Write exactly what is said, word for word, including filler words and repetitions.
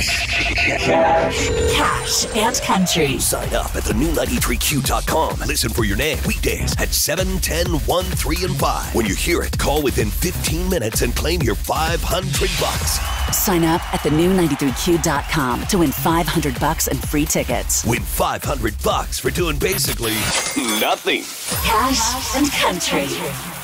Cash. Cash and country. Sign up at the new ninety-three Q dot com. Listen for your name weekdays at seven, ten, one, three, and five. When you hear it, call within fifteen minutes and claim your five hundred bucks. Sign up at the new ninety-three Q dot com to win five hundred bucks and free tickets. Win five hundred bucks for doing basically nothing. Cash and country.